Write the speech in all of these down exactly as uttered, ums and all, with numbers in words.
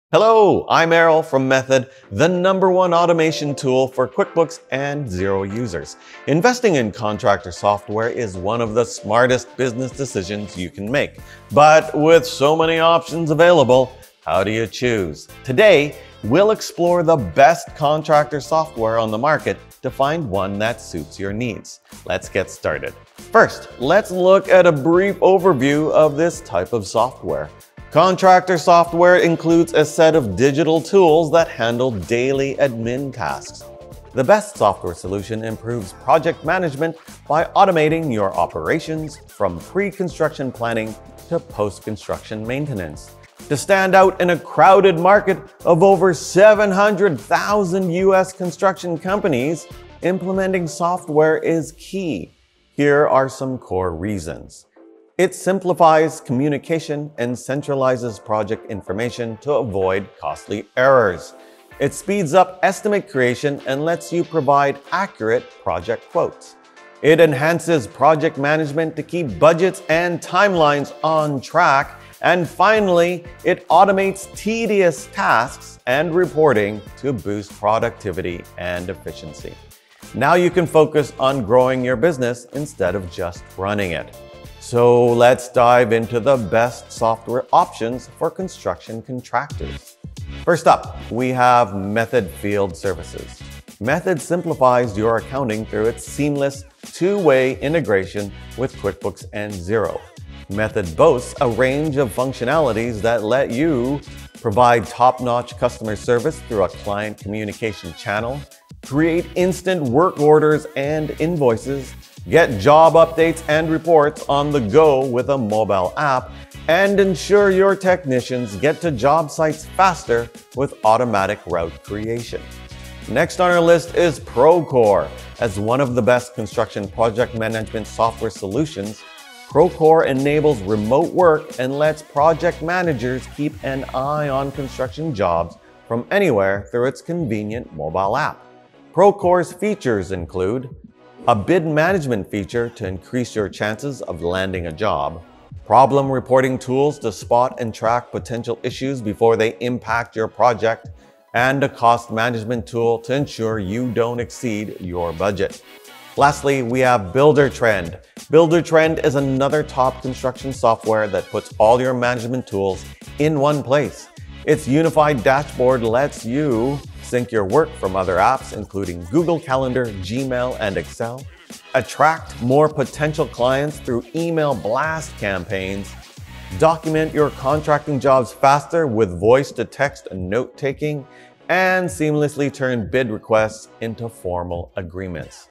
Hello, I'm Errol from Method, the number one automation tool for QuickBooks and Xero users. Investing in contractor software is one of the smartest business decisions you can make. But with so many options available, how do you choose? Today, we'll explore the best contractor software on the market to find one that suits your needs. Let's get started. First, let's look at a brief overview of this type of software. Contractor software includes a set of digital tools that handle daily admin tasks. The best software solution improves project management by automating your operations from pre-construction planning to post-construction maintenance. To stand out in a crowded market of over seven hundred thousand U S construction companies, implementing software is key. Here are some core reasons. It simplifies communication and centralizes project information to avoid costly errors. It speeds up estimate creation and lets you provide accurate project quotes. It enhances project management to keep budgets and timelines on track. And finally, it automates tedious tasks and reporting to boost productivity and efficiency. Now you can focus on growing your business instead of just running it. So let's dive into the best software options for construction contractors. First up, we have Method Field Services. Method simplifies your accounting through its seamless two-way integration with QuickBooks and Xero. Method boasts a range of functionalities that let you provide top-notch customer service through a client communication channel, create instant work orders and invoices, get job updates and reports on the go with a mobile app, and ensure your technicians get to job sites faster with automatic route creation. Next on our list is Procore. As one of the best construction project management software solutions, Procore enables remote work and lets project managers keep an eye on construction jobs from anywhere through its convenient mobile app. Procore's features include a bid management feature to increase your chances of landing a job, problem reporting tools to spot and track potential issues before they impact your project, and a cost management tool to ensure you don't exceed your budget. Lastly, we have Buildertrend. Buildertrend is another top construction software that puts all your management tools in one place. Its unified dashboard lets you sync your work from other apps, including Google Calendar, Gmail, and Excel, attract more potential clients through email blast campaigns, document your contracting jobs faster with voice-to-text note-taking, and seamlessly turn bid requests into formal agreements.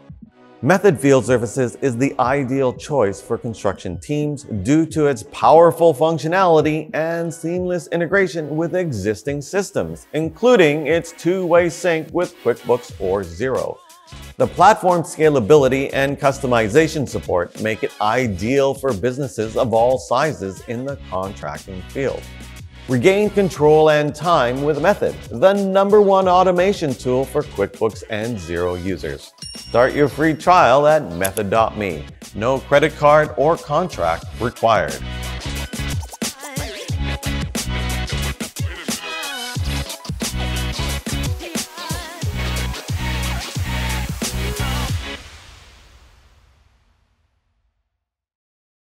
Method Field Services is the ideal choice for construction teams due to its powerful functionality and seamless integration with existing systems, including its two-way sync with QuickBooks or Xero. The platform's scalability and customization support make it ideal for businesses of all sizes in the contracting field. Regain control and time with Method, the number one automation tool for QuickBooks and Xero users. Start your free trial at method dot me. No credit card or contract required.